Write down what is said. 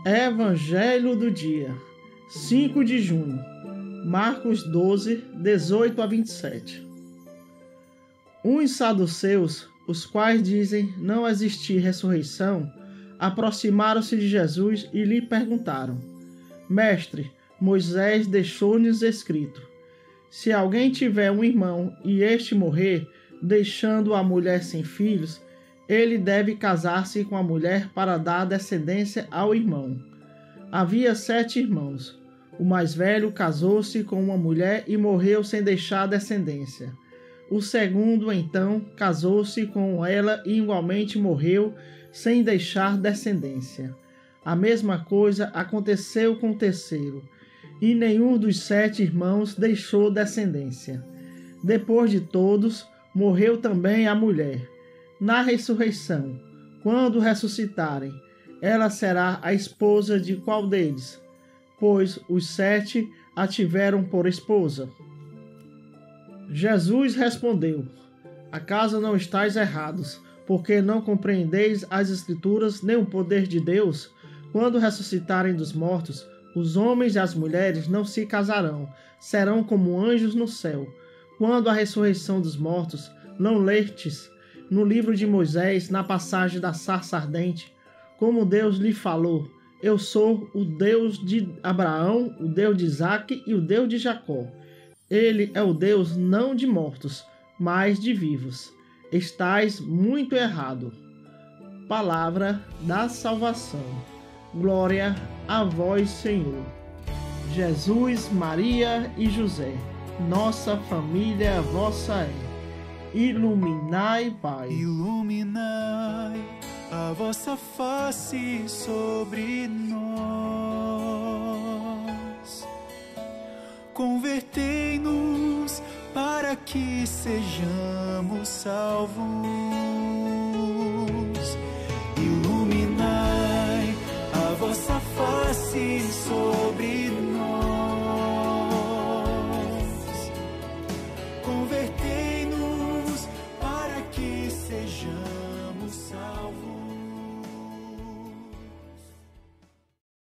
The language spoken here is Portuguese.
Evangelho do dia, 5 de junho, Marcos 12, 18 a 27. Uns saduceus, os quais dizem não existir ressurreição, aproximaram-se de Jesus e lhe perguntaram: Mestre, Moisés deixou-nos escrito: se alguém tiver um irmão e este morrer, deixando a mulher sem filhos, ele deve casar-se com a mulher para dar descendência ao irmão. Havia 7 irmãos. O mais velho casou-se com uma mulher e morreu sem deixar descendência. O segundo, então, casou-se com ela e igualmente morreu sem deixar descendência. A mesma coisa aconteceu com o terceiro, e nenhum dos 7 irmãos deixou descendência. Depois de todos, morreu também a mulher. Na ressurreição, quando ressuscitarem, ela será a esposa de qual deles? Pois os 7 a tiveram por esposa. Jesus respondeu: acaso não estáis errados, porque não compreendeis as Escrituras nem o poder de Deus? Quando ressuscitarem dos mortos, os homens e as mulheres não se casarão, serão como anjos no céu. Quando a ressurreição dos mortos, não lestes no livro de Moisés, na passagem da sarça ardente, como Deus lhe falou: eu sou o Deus de Abraão, o Deus de Isaque e o Deus de Jacó. Ele é o Deus não de mortos, mas de vivos. Estais muito errado. Palavra da salvação. Glória a vós, Senhor. Jesus, Maria e José, nossa família vossa é. Iluminai, Pai. Iluminai a vossa face sobre nós. Convertei-nos para que sejamos salvos.